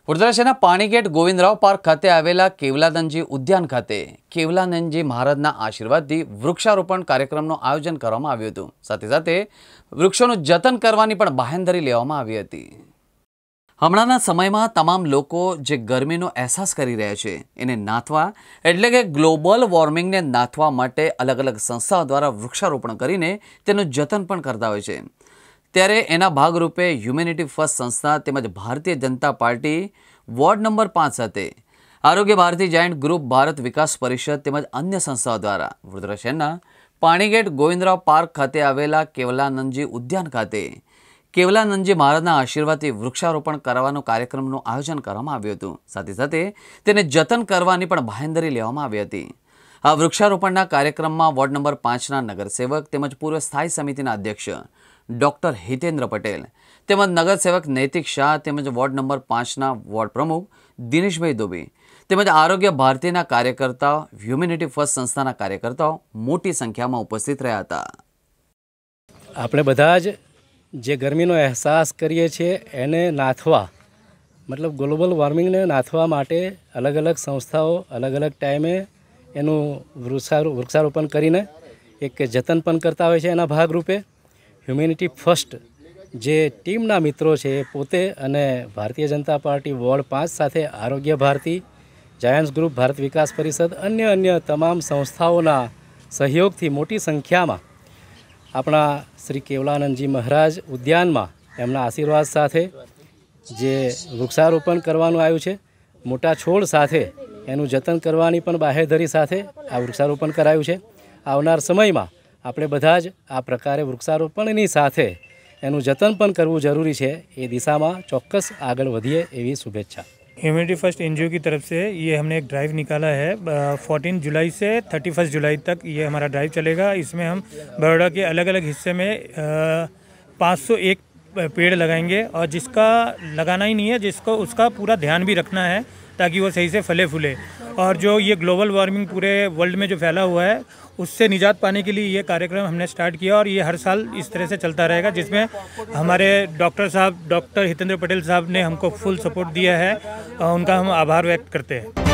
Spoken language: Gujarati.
વડોદરા શહેરના પાણીગેટ ગોવિંદરાવ પાર્ક ખાતે આવેલા કેવલાનંદજી ઉદ્યાન ખાતે કેવલાનંદજી મહારાજના આશીર્વાદથી વૃક્ષારોપણ કાર્યક્રમનું આયોજન કરવામાં આવ્યું હતું। સાથે સાથે વૃક્ષોનું જતન કરવાની પણ બાહેંધરી લેવામાં આવી હતી। હમણાંના સમયમાં તમામ લોકો જે ગરમીનો અહેસાસ કરી રહ્યા છે એને નાથવા એટલે કે ગ્લોબલ વોર્મિંગને નાથવા માટે અલગ અલગ સંસ્થાઓ દ્વારા વૃક્ષારોપણ કરીને તેનું જતન પણ કરતા હોય છે। ત્યારે એના ભાગરૂપે હ્યુમેનિટી ફર્સ્ટ સંસ્થા તેમજ Bharatiya Janata party ward number 5 સાથે આરોગ્ય ભારતી જાયન્ટ ગ્રુપ ભારત વિકાસ પરિષદ તેમજ અન્ય સંસ્થાઓ દ્વારા વડોદરા શહેરના પાણીગેટ ગોવિંદરાવ પાર્ક ખાતે આવેલા કેવલાનંદજી ઉદ્યાન ખાતે કેવલાનંદજી મહારાજના આશીર્વાદથી વૃક્ષારોપણ કરવાનો કાર્યક્રમનું આયોજન કરવામાં આવ્યું હતું। સાથે સાથે તેને જતન કરવાની પણ બાહેંધરી લેવામાં આવી હતી। આ વૃક્ષારોપણના કાર્યક્રમમાં વોર્ડ નંબર 5ના નગરસેવક તેમજ પૂર્વ સ્થાયી સમિતિના અધ્યક્ષ ડૉક્ટર હિતેન્દ્ર પટેલ તેમજ નગરસેવક નૈતિક શાહ તેમજ વોર્ડ નંબર 5ના વોર્ડ પ્રમુખ દિનેશભાઈ દોબી તેમજ આરોગ્ય ભારતીના કાર્યકર્તાઓ હ્યુમેનિટી ફર્સ્ટ સંસ્થાના કાર્યકર્તાઓ મોટી સંખ્યામાં ઉપસ્થિત રહ્યા હતા। આપણે બધા જ જે ગરમીનો અહેસાસ કરીએ છીએ એને નાથવા મતલબ ગ્લોબલ વોર્મિંગને નાથવા માટે અલગ અલગ સંસ્થાઓ અલગ અલગ ટાઈમે એનું વૃક્ષારોપણ કરીને એક જતન પણ કરતા હોય છે। એના ભાગરૂપે હ્યુમેનિટી ફર્સ્ટ જે ટીમના મિત્રો છે એ પોતે અને ભારતીય જનતા પાર્ટી વોર્ડ 5 સાથે આરોગ્ય ભારતી જાયન્ટ્સ ગ્રુપ ભારત વિકાસ પરિષદ અન્ય તમામ સંસ્થાઓના સહયોગથી મોટી સંખ્યામાં આપણા શ્રી કેવલાનંદજી મહારાજ ઉદ્યાનમાં એમના આશીર્વાદ સાથે જે વૃક્ષારોપણ કરવાનું આવ્યું છે, મોટા છોડ સાથે એનું જતન કરવાની પણ બાહેધરી સાથે આ વૃક્ષારોપણ કરાયું છે। આવનાર સમયમાં આપણે બધા જ આ પ્રકારે વૃક્ષારોપણની સાથે એનું જતન પણ કરવું જરૂરી છે। એ દિશામાં ચોક્કસ આગળ વધીએ એવી શુભેચ્છા। ह्यूमनिटी फर्स्ट एनजीओ की तरफ से ये हमने एक ड्राइव निकाला है। 14 जुलाई से 31 जुलाई तक ये हमारा ड्राइव चलेगा। इसमें हम बड़ौदा के अलग अलग हिस्से में 501 पेड़ लगाएंगे और जिसका लगाना ही नहीं है जिसको उसका पूरा ध्यान भी रखना है ताकि वो सही से फले फूले। और जो ये ग्लोबल वार्मिंग पूरे वर्ल्ड में जो फैला हुआ है उससे निजात पाने के लिए ये कार्यक्रम हमने स्टार्ट किया और ये हर साल इस तरह से चलता रहेगा, जिसमें हमारे डॉक्टर हितेंद्र पटेल साहब ने हमको फुल सपोर्ट दिया है। उनका हम आभार व्यक्त करते हैं।